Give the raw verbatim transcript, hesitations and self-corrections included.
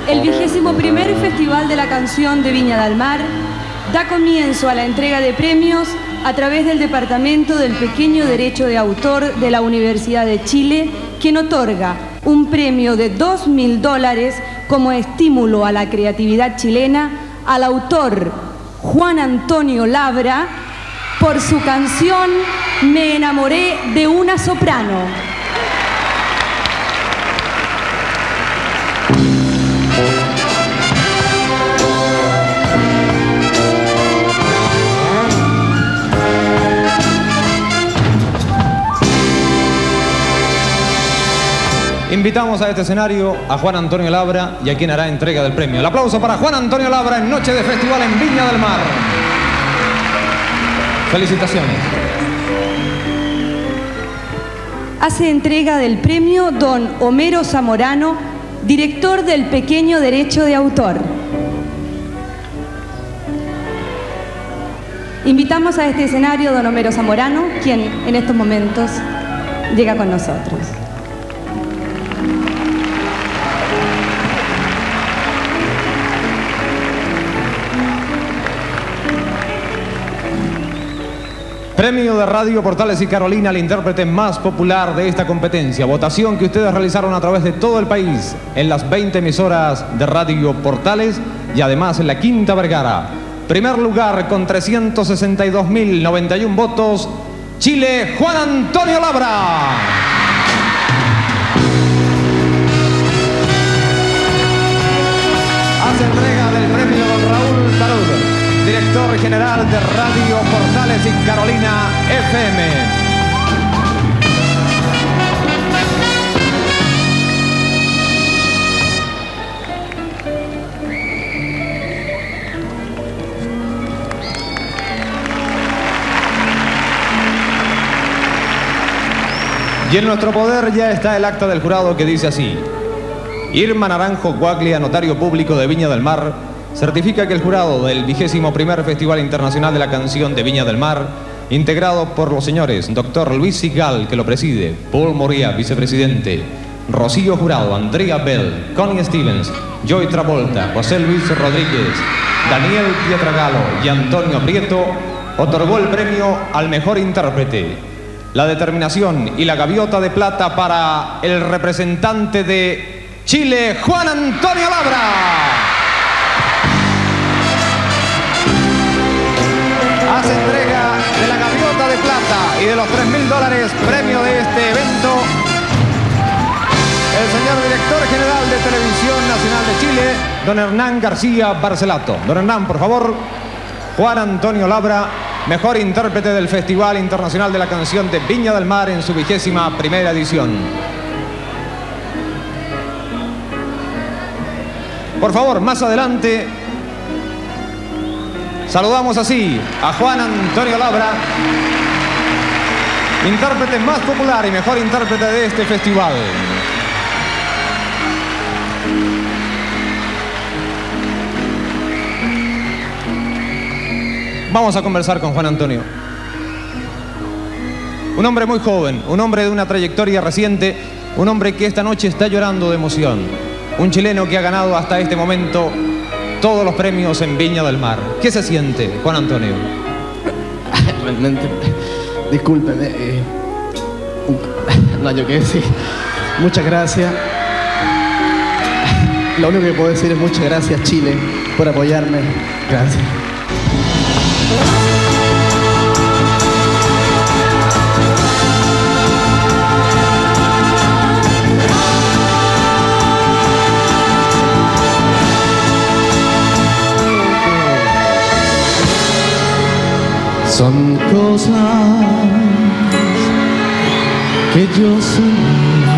el vigésimo primer Festival de la Canción de Viña del Mar da comienzo a la entrega de premios a través del Departamento del Pequeño Derecho de Autor de la Universidad de Chile, quien otorga un premio de dos mil dólares como estímulo a la creatividad chilena al autor Juan Antonio Labra por su canción Me enamoré de una soprano. Invitamos a este escenario a Juan Antonio Labra y a quien hará entrega del premio. El aplauso para Juan Antonio Labra en Noche de Festival en Viña del Mar. Felicitaciones. Hace entrega del premio don Homero Zamorano, director del Pequeño Derecho de Autor. Invitamos a este escenario don Homero Zamorano, quien en estos momentos llega con nosotros. Premio de Radio Portales y Carolina al intérprete más popular de esta competencia. Votación que ustedes realizaron a través de todo el país en las veinte emisoras de Radio Portales y además en la Quinta Vergara. Primer lugar con trescientos sesenta y dos mil noventa y uno votos, Chile, Juan Antonio Labra. Hace entrega del premio don Raúl Tarud, director general de Radio Portales y Carolina F M. Y en nuestro poder ya está el acta del jurado que dice así: Irma Naranjo Guaglia, notario público de Viña del Mar, certifica que el jurado del vigésimo primer Festival Internacional de la Canción de Viña del Mar, integrado por los señores doctor Luis Sigal, que lo preside, Paul Moria, vicepresidente, Rocío Jurado, Andrea Bell, Connie Stevens, Joy Travolta, José Luis Rodríguez, Daniel Pietragalo y Antonio Prieto, otorgó el premio al mejor intérprete. La determinación y la gaviota de plata para el representante de Chile, Juan Antonio Labra. Hace entrega de la gaviota de plata y de los tres mil dólares premio de este evento el señor director general de Televisión Nacional de Chile, don Hernán García Barcelato. Don Hernán, por favor. Juan Antonio Labra, mejor intérprete del Festival Internacional de la Canción de Viña del Mar en su vigésima primera edición. Por favor, más adelante saludamos así a Juan Antonio Labra, intérprete más popular y mejor intérprete de este festival. Vamos a conversar con Juan Antonio. Un hombre muy joven, un hombre de una trayectoria reciente, un hombre que esta noche está llorando de emoción. Un chileno que ha ganado hasta este momento todos los premios en Viña del Mar. ¿Qué se siente, Juan Antonio? Realmente, discúlpeme. Eh, no hay yo qué decir. Muchas gracias. Lo único que puedo decir es muchas gracias, Chile, por apoyarme. Gracias. Son cosas que yo soñé